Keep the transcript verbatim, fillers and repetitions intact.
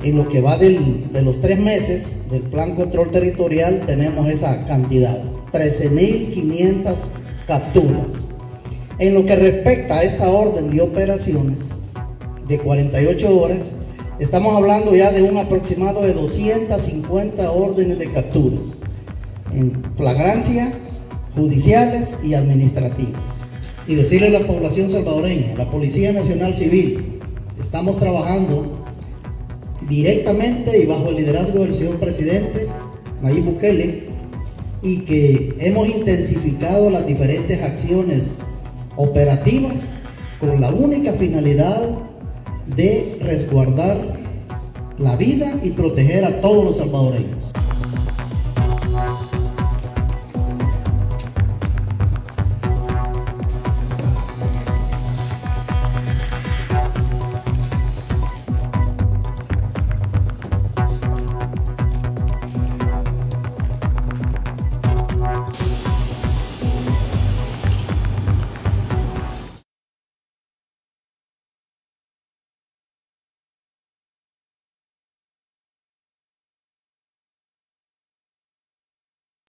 en lo que va del, de los tres meses del Plan Control Territorial tenemos esa cantidad, trece mil quinientas capturas. En lo que respecta a esta orden de operaciones de cuarenta y ocho horas, estamos hablando ya de un aproximado de doscientas cincuenta órdenes de capturas, en flagrancia, judiciales y administrativas. Y decirle a la población salvadoreña, la Policía Nacional Civil, estamos trabajando directamente y bajo el liderazgo del señor presidente Nayib Bukele, y que hemos intensificado las diferentes acciones operativas con la única finalidad de resguardar la vida y proteger a todos los salvadoreños.